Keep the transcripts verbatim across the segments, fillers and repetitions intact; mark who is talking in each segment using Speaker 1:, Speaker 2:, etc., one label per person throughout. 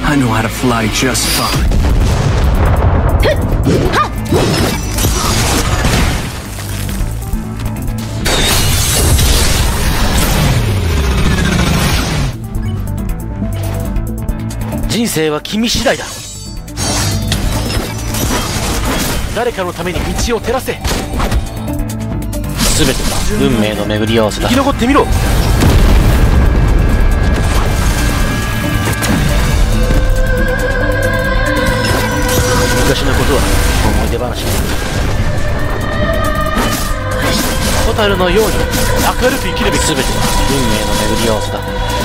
Speaker 1: I know how to fly just fine.
Speaker 2: 人生は君次第だ。誰かのために道を照らせ。全てが運命の巡り合わせだ。生き残ってみろ。昔のことは思い出話だ。ホタルのように明るく生きるべき。全てが運命の巡り合わせだ。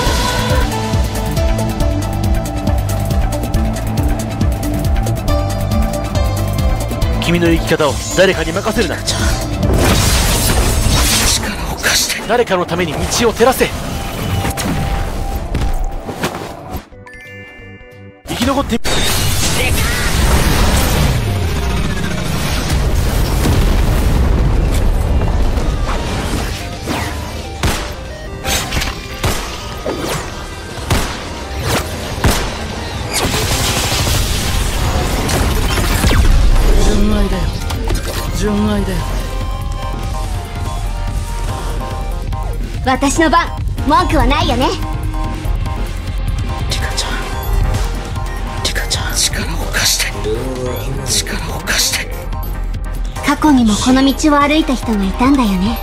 Speaker 2: 君の生き方を誰かに任せるな。力を貸して。誰かのために道を照らせ。生き残って純愛だよ。
Speaker 3: 私の番、文句はないよね。
Speaker 2: リカちゃん、リカちゃん、力を貸して、力を貸して。
Speaker 3: 過去にもこの道を歩いた人がいたんだよね。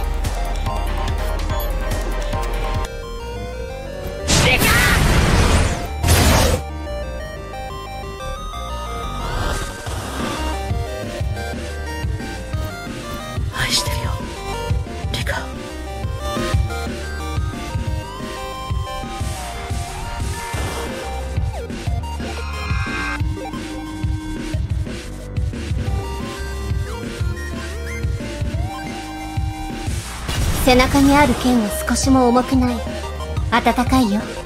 Speaker 2: 愛してるよ、リカ。
Speaker 3: 背中にある剣は少しも重くない。温かいよ。